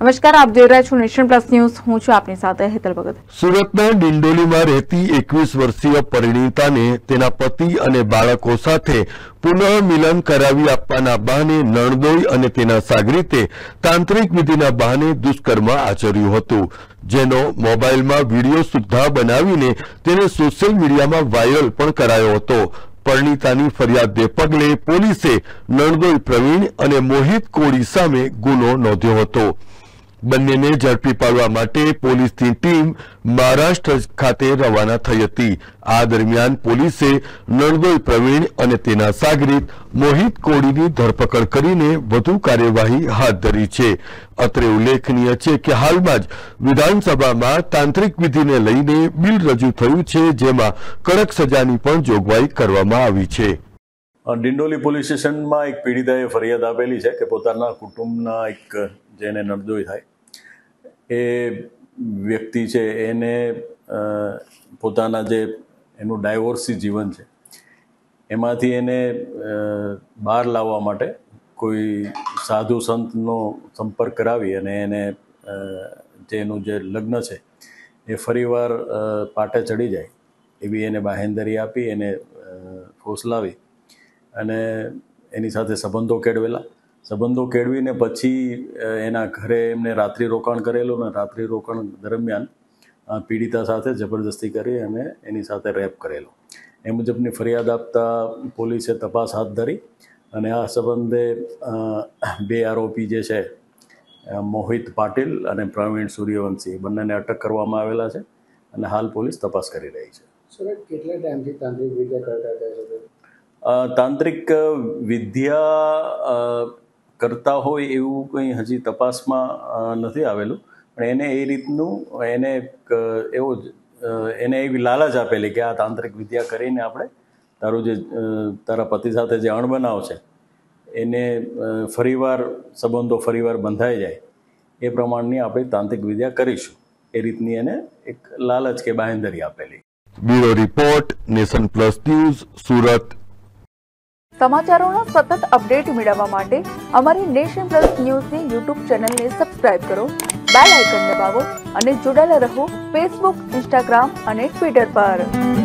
નમસ્કાર, આપ જોઈ રહ્યા છો નેશન પ્લસ ન્યૂઝ। હું છું આપની સાથે હેતલ ભગત। સુરતના ડિંડોલીમાં રહેતી 21 વર્ષીય પરિણીતાને તેના પતિ અને બાળકો સાથે પુનઃ મિલન કરાવી આપવાના બહાને નણદોઈ અને તેના સાગરીતે તાંત્રિક વિધિના બહાને દુષ્કર્મ આચર્યું હતું, જેનો મોબાઈલમાં વિડીયો સુદ્ધા બનાવીને તેને સોશિયલ મીડિયામાં વાયરલ પણ કરાયો હતો। પરિણીતાની ફરિયાદને પગલે પોલીસે નણદોઈ પ્રવીણ અને મોહિત કોળી સામે ગુનો નોંધ્યો હતો। બંનેને ઝડપી પાડવા માટે પોલીસની ટીમ મહારાષ્ટ્ર ખાતે રવાના થઈ હતી। આ દરમિયાન પોલીસે નણદોઈ પ્રવીણ અને તેના સાગરીત મોહિત કોળીની ધરપકડ કરીને વધુ કાર્યવાહી હાથ ધરી છે। અત્રે ઉલ્લેખનીય છે કે હાલમાં જ વિધાનસભામાં તાંત્રિક વિધિને લઈને બિલ રજૂ થયું છે, જેમાં કડક સજાની પણ જોગવાઈ કરવામાં આવી છે। ડિંડોલી પોલીસ સ્ટેશનમાં એક પીડિતાએ ફરિયાદ આપેલી છે કે પોતાના કુટુંબના એક જેને નણદોઈ થાય એ વ્યક્તિ છે એને પોતાના જે એનું ડાયવોર્સી જીવન છે એમાંથી એને બહાર લાવવા માટે કોઈ સાધુ સંતનો સંપર્ક કરાવી અને એને જેનું જે લગ્ન છે એ ફરીવાર પાટે ચડી જાય એવી એને બાહેંધરી આપી, એને ફોસલાવી અને એની સાથે સંબંધો કેળવીને પછી એના ઘરે એમને રાત્રિ રોકાણ કરેલું અને રાત્રિ રોકાણ દરમિયાન પીડિતા સાથે જબરદસ્તી કરી અને એની સાથે રેપ કરેલો। એ મુજબની ફરિયાદ આપતા પોલીસે તપાસ હાથ ધરી અને આ સંબંધે બે આરોપી જે છે મોહિત પાટીલ અને પ્રવીણ સૂર્યવંશી બંનેને અટક કરવામાં આવેલા છે અને હાલ પોલીસ તપાસ કરી રહી છે। કેટલા ટાઈમથી તાંત્રિક વિદ્યા કરતા હતા? તાંત્રિક વિદ્યા કરતા હોય એવું કંઈ હજી તપાસમાં નથી આવેલું, પણ એને એ રીતનું એને એવી લાલચ આપેલી કે આ તાંત્રિક વિદ્યા કરીને આપણે તારા પતિ સાથે જે અણબનાવ છે એને સંબંધો ફરીવાર બંધાઈ જાય એ પ્રમાણની આપણે તાંત્રિક વિદ્યા કરીશું, એ રીતની એને એક લાલચ કે બાંહેધરી આપેલી। Bureau report, nation plus news, Surat. સમાચારોના સતત અપડેટ મેળવવા માટે અમારી નેશન પ્લસ ન્યૂઝની યુટ્યુબ ચેનલને સબસ્ક્રાઇબ કરો, બેલ આઇકન દબાવો અને જોડાયેલા રહો ફેસબુક, ઇન્સ્ટાગ્રામ અને ટ્વિટર પર।